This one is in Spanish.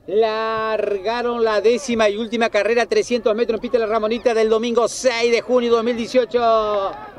Largaron la 10ª y última carrera, 300 metros en pista de la Ramonita del domingo 6 de junio de 2018.